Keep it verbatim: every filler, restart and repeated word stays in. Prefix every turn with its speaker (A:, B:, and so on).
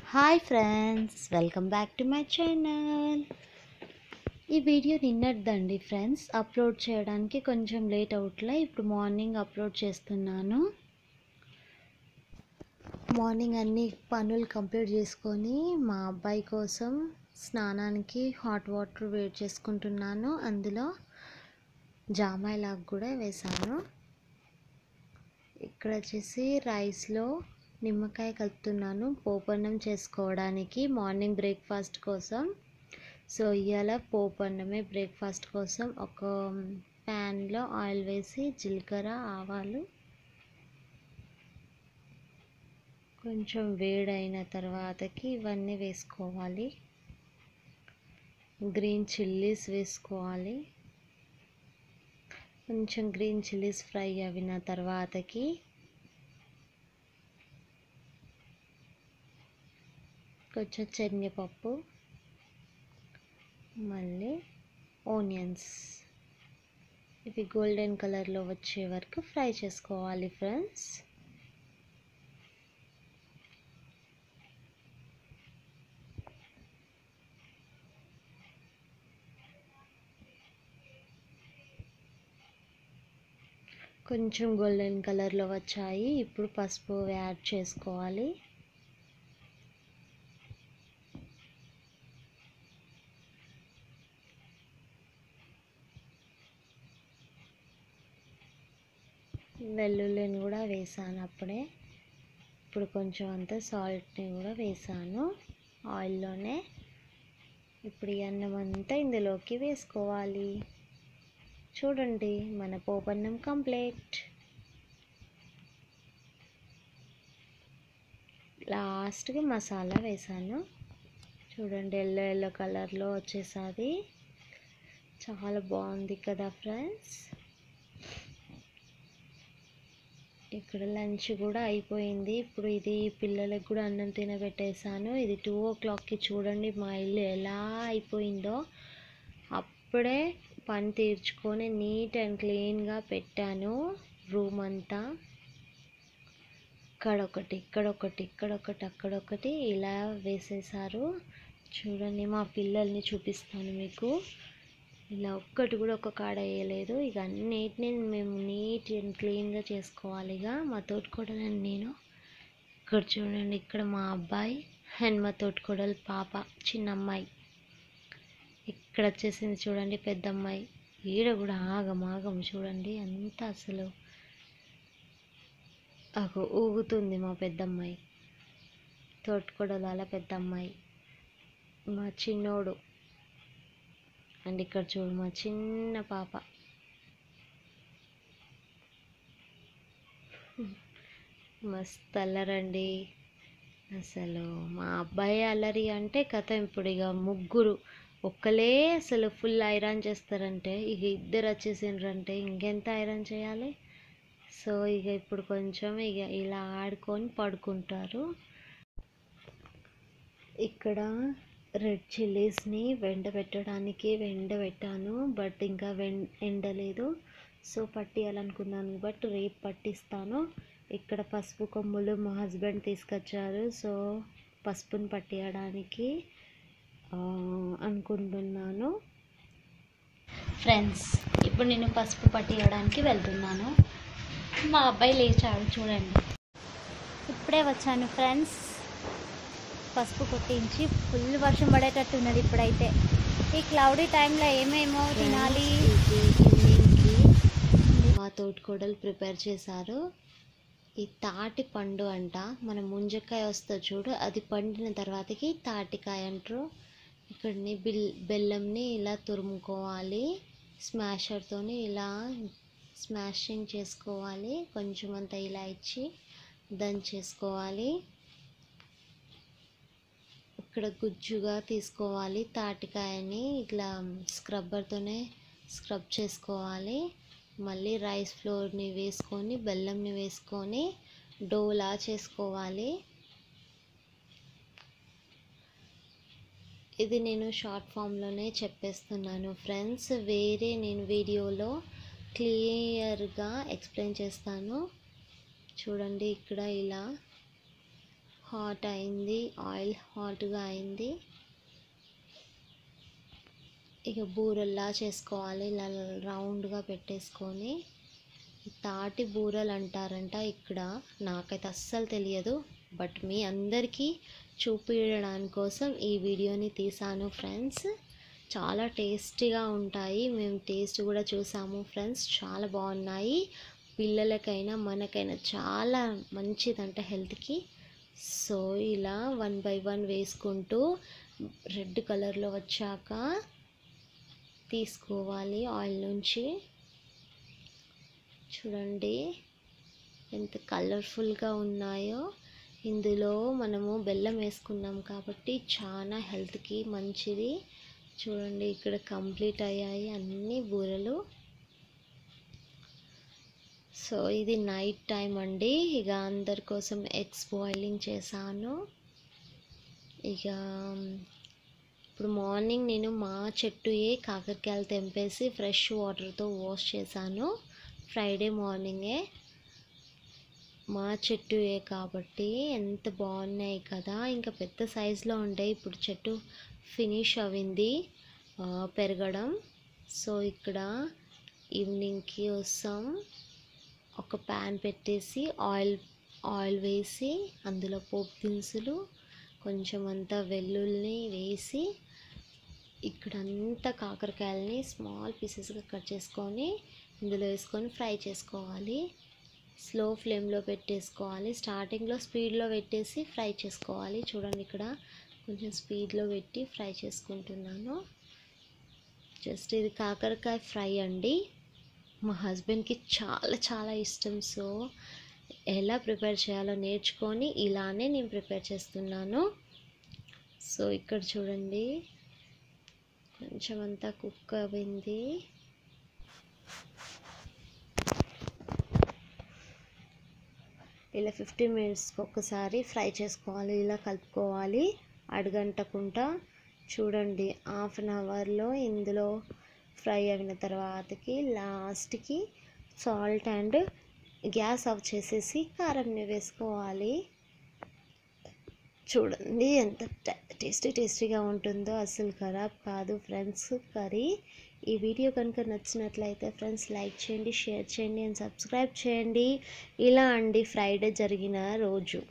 A: Hi friends, welcome back to my channel. ఈ video నిన్నటిదండి friends. Upload చేయడానికి కొంచెం లేట్ అవుట్లే. ఇప్పుడు మార్నింగ్ అప్లోడ్ చేస్తున్నాను. మార్నింగ్ అన్ని పనులు కంప్లీట్ చేసుకొని మా అబ్బాయి కోసం స్నానానికి హాట్ వాటర్ వేడి చేసుకుంటున్నాను. అందులో జామాయిలాగా కూడా వేసాను. ఇక్కడ వచ్చేసి రైస్లో నిమ్మకాయ కలుపుతున్నాను పోపన్నం చేసుకోవడానికి మార్నింగ్ బ్రేక్ఫాస్ట్ కోసం. సో ఇవాళ పోపన్నమే బ్రేక్ఫాస్ట్ కోసం. ఒక ప్యాన్లో ఆయిల్ వేసి జీలకర్ర ఆవాలు కొంచెం వేడైన తర్వాతకి ఇవన్నీ వేసుకోవాలి. గ్రీన్ చిల్లీస్ వేసుకోవాలి. కొంచెం గ్రీన్ చిల్లీస్ ఫ్రై అయిన తర్వాతకి కొంచెం శనగపప్పు, మళ్ళీ ఆనియన్స్ ఇవి గోల్డెన్ కలర్లో వచ్చే వరకు ఫ్రై చేసుకోవాలి ఫ్రెండ్స్. కొంచెం గోల్డెన్ కలర్లో వచ్చాయి. ఇప్పుడు పసుపు యాడ్ చేసుకోవాలి. వెల్లుల్లిని కూడా వేసాను అప్పుడే. ఇప్పుడు కొంచెం అంతా సాల్ట్ని కూడా వేసాను ఆయిల్లోనే. ఇప్పుడు ఈ అన్నం అంతా ఇందులోకి వేసుకోవాలి. చూడండి, మన పోపన్నం కంప్లీట్. లాస్ట్కి మసాలా వేసాను. చూడండి, ఎల్లో ఎల్లో కలర్లో వచ్చేసరి చాలా బాగుంది కదా ఫ్రెండ్స్. ఇక్కడ లంచ్ కూడా అయిపోయింది. ఇప్పుడు ఇది పిల్లలకు కూడా అన్నం తినబెట్టేసాను. ఇది టూ ఓ క్లాక్కి చూడండి మా ఇల్లు ఎలా అయిపోయిందో. అప్పుడే పని తీర్చుకొని నీట్ అండ్ క్లీన్గా పెట్టాను రూమ్ అంతా. ఇక్కడొకటి ఇక్కడొకటి ఇక్కడొకటి అక్కడొకటి ఇలా వేసేసారు. చూడండి, మా పిల్లల్ని చూపిస్తాను మీకు. ఇలా ఒక్కటి కూడా ఒక కాడ వేయలేదు. ఇక అన్నిటిని మేము నీట్ అండ్ క్లీన్గా చేసుకోవాలి. ఇక మా తోటికోడలు అండ్ నేను. ఇక్కడ చూడండి, ఇక్కడ మా అబ్బాయి అండ్ మా తోటికోడలు పాప చిన్న అమ్మాయి. ఇక్కడ వచ్చేసింది చూడండి పెద్ద అమ్మాయి. ఈడ కూడా ఆగం ఆగం చూడండి, అంతా అసలు అగో ఊగుతుంది మా పెద్దమ్మాయి. తోటికోడలు అలా పెద్ద అమ్మాయి, మా చిన్నోడు. అండ్ ఇక్కడ చూడు మా చిన్న పాప. మస్తు అల్లరండి అసలు. మా అబ్బాయి అల్లరి అంటే కథ. ఇప్పుడు ఇక ముగ్గురు ఒక్కలే అసలు ఫుల్ ఐరన్ చేస్తారంటే, ఇక ఇద్దరు వచ్చేసిండ్రంటే ఇంకెంత ఐరన్ చేయాలి. సో ఇక ఇప్పుడు కొంచెం ఇక ఇలా ఆడుకొని పడుకుంటారు. ఇక్కడ రెడ్ చిల్లీస్ని ఎండబెట్టడానికి ఎండబెట్టాను. బట్ ఇంకా వెం ఎండలేదు. సో పట్టియాలనుకున్నాను, బట్ రేపు పట్టిస్తాను. ఇక్కడ పసుపు కొమ్ములు మా హస్బెండ్ తీసుకొచ్చారు. సో పసుపుని పట్టియడానికి అనుకుంటున్నాను ఫ్రెండ్స్. ఇప్పుడు నేను పసుపు పట్టియడానికి వెళ్తున్నాను. మా అబ్బాయి లేచాడు చూడండి. ఇప్పుడే వచ్చాను ఫ్రెండ్స్. పసుపు కొట్టించి ఫుల్ వర్షం పడేటట్టు ఉన్నది ఇప్పుడైతే. ఈ క్లౌడీ టైంలో ఏమేమో తినాలి. ఈవినింగ్కి మా తోటికోడలు ప్రిపేర్ చేశారు. ఈ తాటి పండు అంట. మన ముంజకాయ వస్తుంది చూడు, అది పండిన తర్వాతకి తాటికాయ అంటారు. ఇక్కడని బిల్ బెల్లంని ఇలా తురుముకోవాలి. స్మాషర్తోని ఇలా స్మాషింగ్ చేసుకోవాలి. కొంచెం అంతా ఇలా ఇచ్చి దంచేసుకోవాలి. ఇక్కడ గుజ్జుగా తీసుకోవాలి. తాటికాయని ఇట్లా స్క్రబ్బర్తోనే స్క్రబ్ చేసుకోవాలి. మళ్ళీ రైస్ ఫ్లోర్ని వేసుకొని బెల్లంని వేసుకొని డోలా చేసుకోవాలి. ఇది నేను షార్ట్ ఫామ్లోనే చెప్పేస్తున్నాను ఫ్రెండ్స్. వేరే నేను వీడియోలో క్లియర్గా ఎక్స్ప్లెయిన్ చేస్తాను. చూడండి, ఇక్కడ ఇలా హాట్ అయింది, ఆయిల్ హాట్గా అయింది. ఇక బూరెల్లా చేసుకోవాలి. ఇలా రౌండ్గా పెట్టేసుకొని తాటి బూరెలు అంటారంట ఇక్కడ, నాకైతే అస్సలు తెలియదు. బట్ మీ అందరికీ చూపించడానికి కోసం ఈ వీడియోని తీసాను ఫ్రెండ్స్. చాలా టేస్టీగా ఉంటాయి. మేము టేస్ట్ కూడా చూసాము ఫ్రెండ్స్, చాలా బాగున్నాయి. పిల్లలకైనా మనకైనా చాలా మంచిదంట హెల్త్కి. సో ఇలా వన్ బై వన్ వేసుకుంటూ రెడ్ కలర్లో వచ్చాక తీసుకోవాలి ఆయిల్ నుంచి. చూడండి ఎంత కలర్ఫుల్గా ఉన్నాయో. ఇందులో మనము బెల్లం వేసుకున్నాం కాబట్టి చాలా హెల్త్కి మంచిది. చూడండి ఇక్కడ కంప్లీట్ అయ్యాయి అన్ని బూరెలు. సో ఇది నైట్ టైం అండి. ఇక అందరి కోసం ఎగ్స్ బాయిలింగ్ చేశాను. ఇక ఇప్పుడు మార్నింగ్ నేను మా చెట్టుయే కాకరకాయలు తెంపేసి ఫ్రెష్ వాటర్తో వాష్ చేశాను. ఫ్రైడే మార్నింగే మా చెట్టుయే కాబట్టి ఎంత బాగున్నాయి కదా. ఇంకా పెద్ద సైజులో ఉంటాయి. ఇప్పుడు చెట్టు ఫినిష్ అయింది పెరగడం. సో ఇక్కడ ఈవినింగ్కి వస్తాం. ఒక ప్యాన్ పెట్టేసి ఆయిల్ ఆయిల్ వేసి అందులో పోపు దినుసులు కొంచెం అంతా వెల్లుల్లి వేసి ఇక్కడ అంతా కాకరకాయలని స్మాల్ పీసెస్గా కట్ చేసుకొని ఇందులో వేసుకొని ఫ్రై చేసుకోవాలి. స్లో ఫ్లేమ్లో పెట్టేసుకోవాలి. స్టార్టింగ్లో స్పీడ్లో పెట్టేసి ఫ్రై చేసుకోవాలి. చూడండి ఇక్కడ కొంచెం స్పీడ్లో పెట్టి ఫ్రై చేసుకుంటున్నాను. జస్ట్ ఇది కాకరకాయ ఫ్రై అండి. మా హస్బెండ్కి చాలా చాలా ఇష్టం. సో ఎలా ప్రిపేర్ చేయాలో నేర్చుకొని ఇలానే నేను ప్రిపేర్ చేస్తున్నాను. సో ఇక్కడ చూడండి కొంచెం అంతా కుక్ అయింది. ఇలా ఫిఫ్టీన్ మినిట్స్కి ఒక్కసారి ఫ్రై చేసుకోవాలి. ఇలా కలుపుకోవాలి అడుగంటకుండా. చూడండి హాఫ్ అన్ అవర్లో ఇందులో ఫ్రై అయిన తర్వాతకి లాస్ట్కి సాల్ట్ అండ్ గ్యాస్ ఆఫ్ చేసేసి కారంని వేసుకోవాలి. చూడండి ఎంత టేస్టీ టేస్టీగా ఉంటుందో, అసలు ఖరాబ్ కాదు ఫ్రెండ్స్ కర్రీ. ఈ వీడియో కనుక నచ్చినట్లయితే ఫ్రెండ్స్ లైక్ చేయండి, షేర్ చేయండి అండ్ సబ్స్క్రైబ్ చేయండి. ఇలా అండి ఫ్రైడే జరిగిన రోజు